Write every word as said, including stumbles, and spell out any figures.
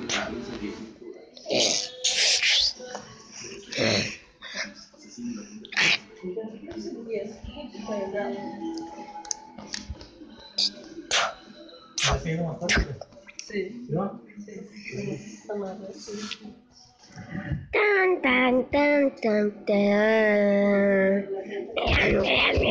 ¿Así como está? Sí. ¿No? Sí. Amarra, sí. Tan, tan, tan, tan, tan.